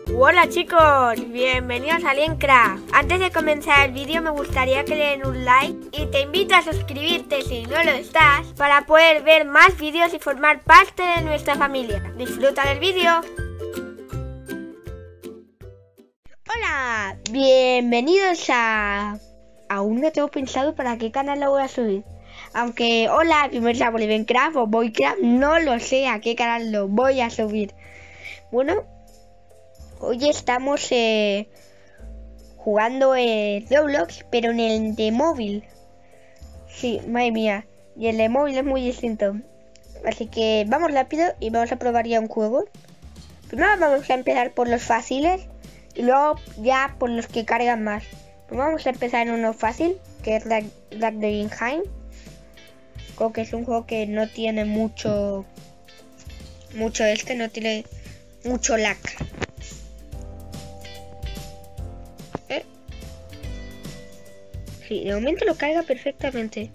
Hola chicos, bienvenidos a Minecraft. Antes de comenzar el vídeo me gustaría que le den un like y te invito a suscribirte si no lo estás para poder ver más vídeos y formar parte de nuestra familia. Disfruta del vídeo. Hola, bienvenidos a... Aún no tengo pensado para qué canal lo voy a subir. Aunque, hola, bienvenidos a Minecraft o Boycraft, no lo sé a qué canal lo voy a subir. Bueno, hoy estamos jugando Roblox, pero en el de móvil. Sí, madre mía, y el de móvil es muy distinto. Así que vamos rápido y vamos a probar ya un juego. Primero vamos a empezar por los fáciles y luego ya por los que cargan más. Pues vamos a empezar en uno fácil, que es Lag the Behind. Creo que es un juego que no tiene mucho no tiene mucho lag. Sí, de momento lo carga perfectamente.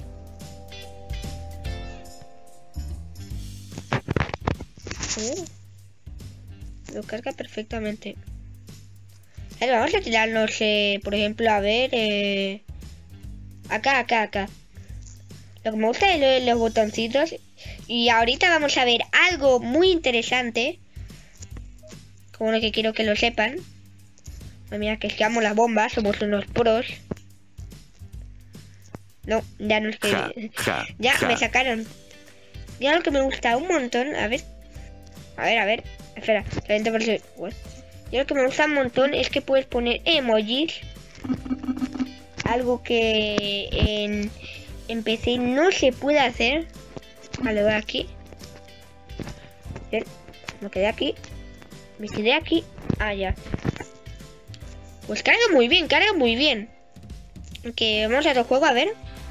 Lo carga perfectamente. Vale, vamos a tirarnos, por ejemplo, a ver, acá. Lo que me gusta es los botoncitos. Y ahorita vamos a ver algo muy interesante. Como lo que quiero que lo sepan. Mira, que esquivamos las bombas, somos unos pros. No, ya no es que... Ya me sacaron. Ya lo que me gusta un montón, a ver. Espera, por eso. Ya lo que me gusta un montón es que puedes poner emojis. Algo que en PC no se puede hacer. Vale, voy aquí. Bien, me quedé aquí. Ah, ya. Pues carga muy bien. Ok, vamos a otro juego, a ver.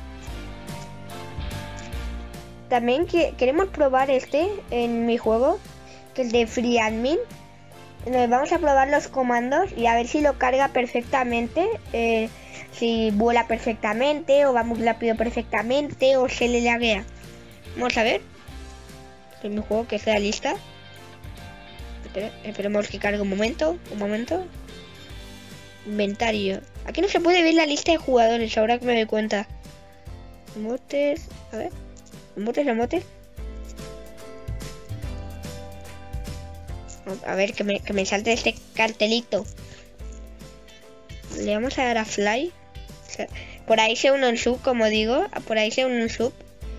También queremos probar en mi juego, que es de FreeAdmin. Vamos a probar los comandos y a ver si lo carga perfectamente. Si vuela perfectamente o va muy rápido perfectamente o se le laguea. Vamos a ver. En mi juego que sea lista. Esperemos que cargue un momento. Inventario. Aquí no se puede ver la lista de jugadores, ahora que me doy cuenta. Emotes. A ver. Emotes. A ver, que me salte este cartelito. Le vamos a dar a Fly. O sea, por ahí se une un sub, como digo. Por ahí se une un sub.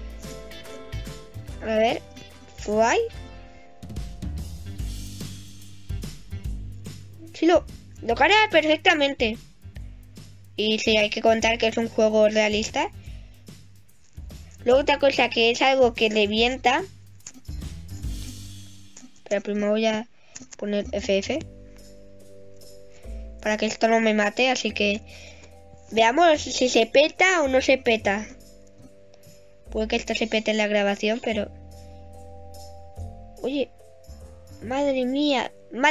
A ver. Fly. Sí, lo carga perfectamente. Y sí, hay que contar que es un juego realista. Luego otra cosa que es algo que revienta. Pero primero voy a poner FF. Para que esto no me mate, así que... Veamos si se peta o no se peta. Puede que esto se pete en la grabación, pero... Oye. Madre mía.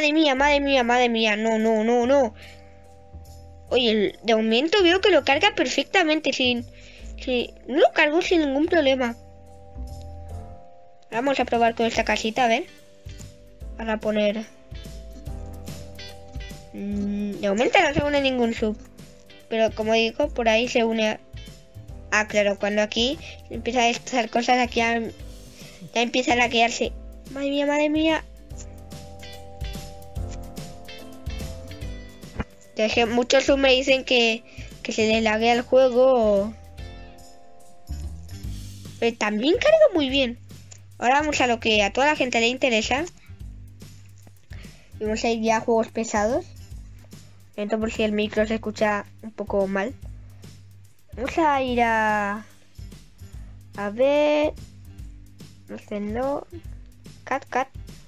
No. Oye, de momento veo que lo carga perfectamente no lo cargo sin ningún problema. Vamos a probar con esta casita, a ver. Para poner... de momento no se une ningún sub. Pero como digo, por ahí se une... Ah, claro, cuando aquí empieza a destrozar cosas, aquí ya empieza a laquearse. Madre mía. Entonces, muchos sub me dicen que se les laguea el juego. Pero también carga muy bien. Ahora vamos a lo que a toda la gente le interesa. Vamos a ir ya a juegos pesados. Entonces, por si el micro se escucha un poco mal. Vamos a ir a ver. No sé, no. Cat.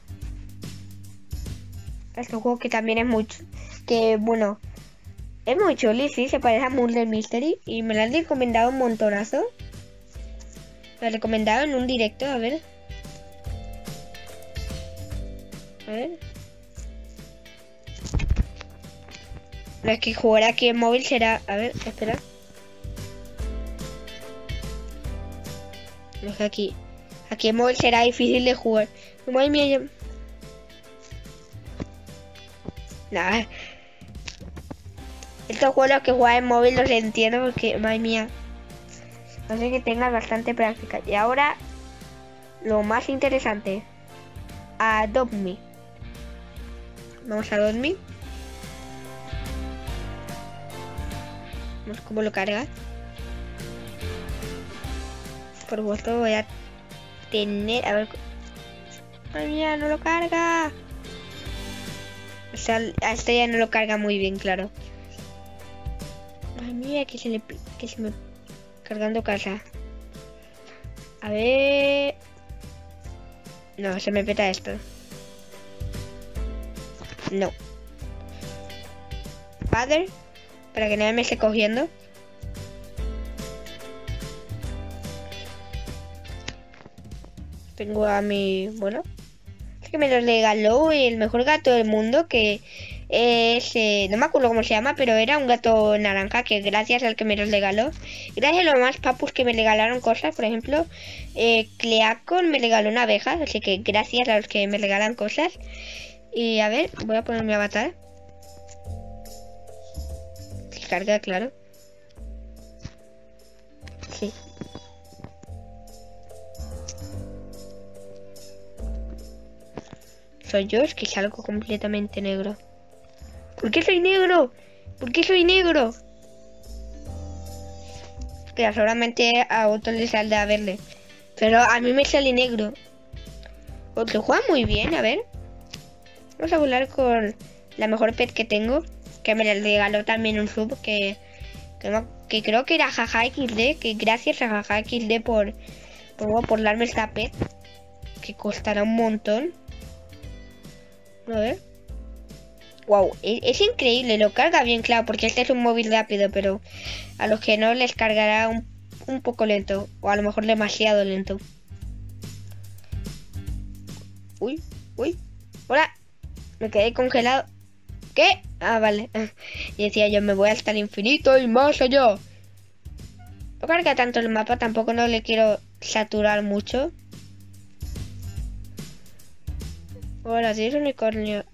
Este juego que también es mucho. Que bueno. Es muy chuli, sí, se parece a Murder Mystery. Y me lo han recomendado un montonazo. Me lo recomendaron en un directo, a ver. Lo es que jugar aquí en móvil será... A ver, espera. No es que aquí en móvil será difícil de jugar. Madre mía, Nada. Estos juegos que juegan en móvil los entiendo porque, madre mía, no sé que tengas bastante práctica. Y ahora, lo más interesante, Adopt Me. Vamos a Adopt Me. Vamos cómo lo carga. Por supuesto voy a tener, a ver, madre mía, no lo carga. O sea, a este ya no lo carga muy bien, claro. Madre mía, que se me cargando casa. A ver. No, se me peta esto. No. Padre, para que nadie me esté cogiendo. Tengo a mi, bueno, es que me lo regaló el mejor gato del mundo, que es, no me acuerdo cómo se llama, pero era un gato naranja, que gracias al que me los regaló, gracias a los más papus que me regalaron cosas, por ejemplo, Cleacon me regaló una abeja, así que gracias a los que me regalan cosas. Y a ver, voy a poner mi avatar. Se carga, claro. Sí. Soy yo, es que salgo completamente negro. ¿Por qué soy negro? ¿Por qué soy negro? Espera, seguramente a otro le saldrá verde. Pero a mí me sale negro. Otro juega muy bien, a ver. Vamos a volar con la mejor pet que tengo. Que me la regaló también un sub que creo que era Jaja XD. Que gracias a Jaja XD por darme esta pet. Que costará un montón. A ver. Wow, es increíble, lo carga bien, claro, porque este es un móvil rápido, pero a los que no les cargará un poco lento, o a lo mejor demasiado lento. Uy, hola, me quedé congelado. ¿Qué? Ah, vale. Y decía yo, me voy hasta el infinito y más allá. No carga tanto el mapa, tampoco no le quiero saturar mucho. Hola, sí, es unicornio.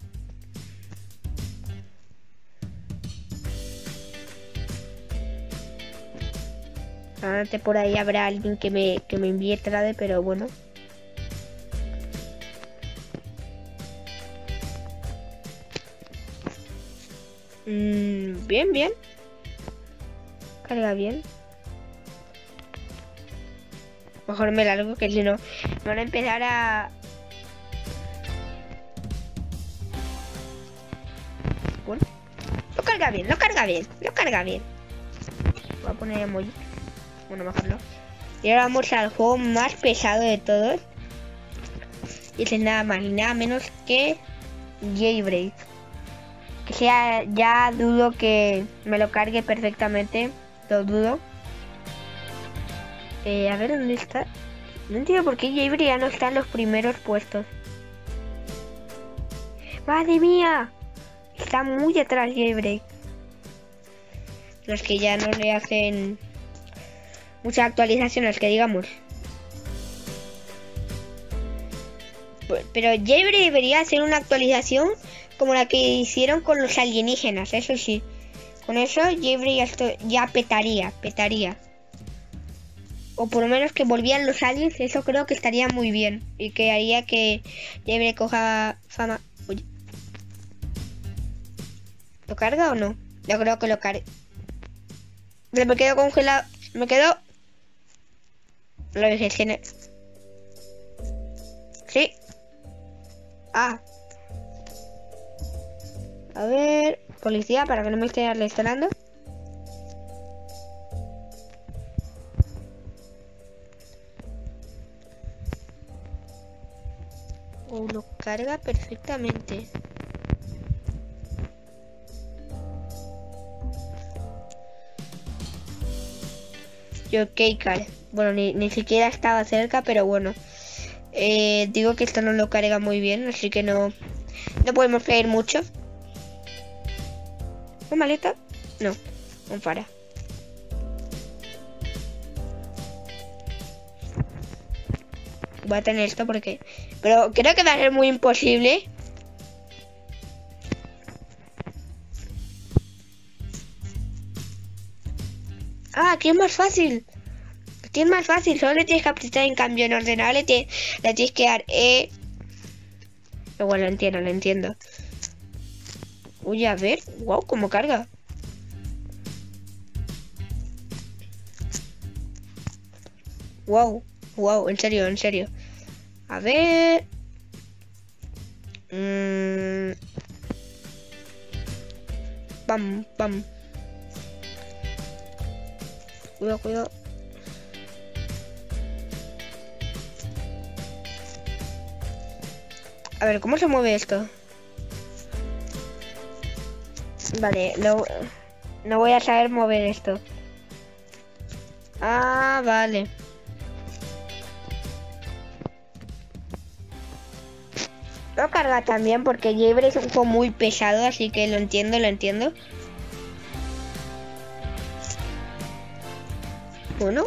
Antes por ahí habrá alguien que me envíe trade, pero bueno. Bien. Carga bien. Mejor me largo, que si no me van a empezar a... Bueno, lo carga bien. Voy a poner emoji. Bueno, mejor no. Y ahora vamos al juego más pesado de todos. Y es nada más y nada menos que Jailbreak. Que sea, ya dudo que me lo cargue perfectamente. Lo dudo. A ver dónde está. No entiendo por qué Jailbreak ya no está en los primeros puestos. ¡Madre mía! Está muy atrás Jailbreak. Los que ya no le hacen muchas actualizaciones, que digamos. Pero Jailbreak debería hacer una actualización como la que hicieron con los alienígenas, eso sí. Con eso Jailbreak ya petaría. O por lo menos que volvían los aliens, eso creo que estaría muy bien. Y que haría que Jailbreak coja fama. Oye. ¿Lo carga o no? Yo creo que lo carga. Me quedo congelado. Me quedo. Lo dije. Sí. Ah. A ver. Policía, para que no me esté arrestando. Lo carga perfectamente. Yo K-Car. Bueno, ni siquiera estaba cerca, pero bueno. Digo que esto no lo carga muy bien, así que no podemos pedir mucho. ¿Un maleta? No, un fara. Voy a tener esto porque... Pero creo que va a ser muy imposible. Ah, aquí es más fácil. Aquí es más fácil. Solo le tienes que apretar, en cambio en ordenador le tienes que dar Bueno, lo entiendo. Uy, a ver. Wow, cómo carga. Wow, wow, en serio. A ver. Pam. Cuidado. A ver, ¿cómo se mueve esto? Vale, no voy a saber mover esto. Ah, vale. Lo carga también porque Jaeger es un juego muy pesado, así que lo entiendo. Bueno.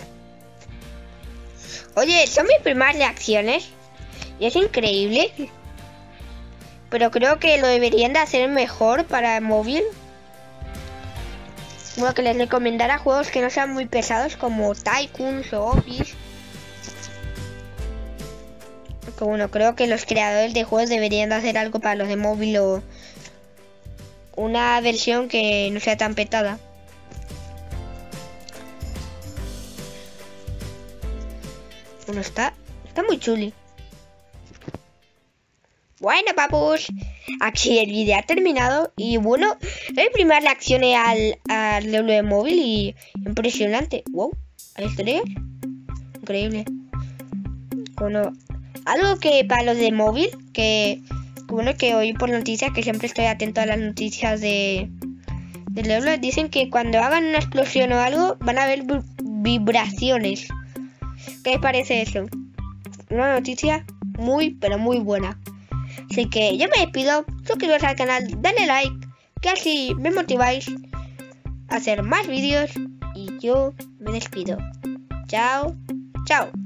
Oye, son mis primeras reacciones. Y es increíble. Pero creo que lo deberían de hacer mejor para móvil. Bueno, que les recomendara juegos que no sean muy pesados como Tycoons o Office. Que bueno, creo que los creadores de juegos deberían de hacer algo para los de móvil o una versión que no sea tan petada. Bueno, está muy chuli. Bueno, papus, aquí el vídeo ha terminado y bueno, el primer reaccioné al Lolo de móvil y impresionante. Wow, ¿hay estrellas? Increíble. Bueno, algo que para los de móvil, que bueno, que oí por noticias, que siempre estoy atento a las noticias de Lolo, dicen que cuando hagan una explosión o algo van a haber vibraciones. ¿Qué les parece eso? Una noticia muy, pero muy buena. Así que yo me despido, suscribiros al canal, dale like, que así me motiváis a hacer más vídeos y yo me despido. Chao.